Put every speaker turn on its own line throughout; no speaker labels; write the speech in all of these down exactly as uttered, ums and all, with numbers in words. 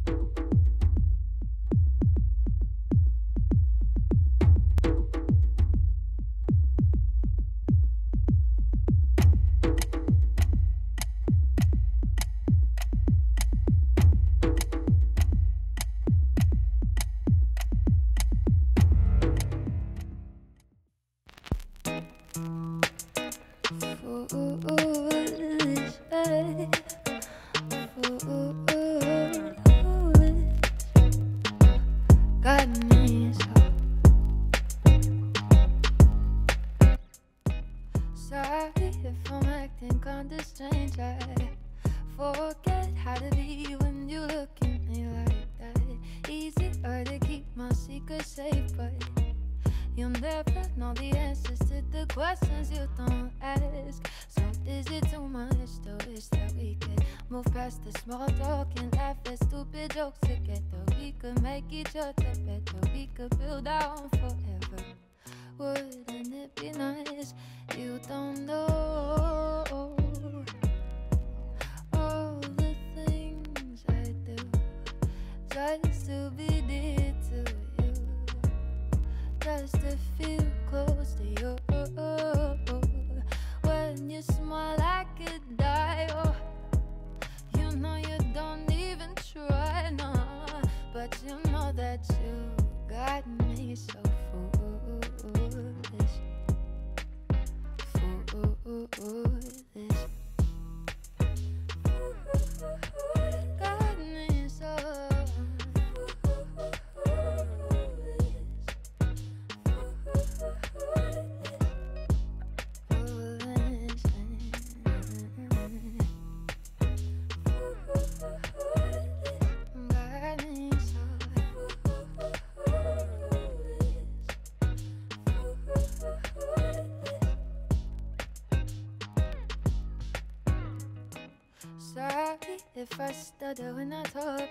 If I stutter when I talk,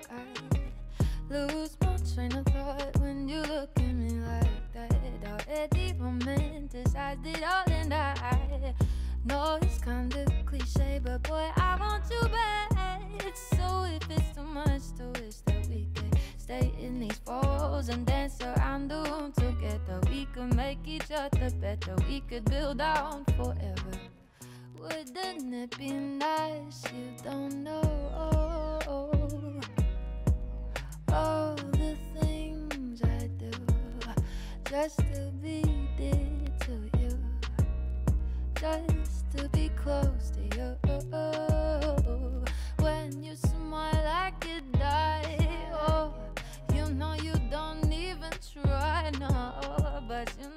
I lose my train of thought when you look at me like that. Already romanticized it all, and I know it's kind of cliche, but boy, I want you bad. So if it's too much to wish that we could stay in these walls and dance around the room together, we could make each other better, we could build on forever. Wouldn't it be nice? You don't know all the things I do just to be dear to you, just to be close to you. When you smile, I could die. Oh, you know you don't even try, no, but you know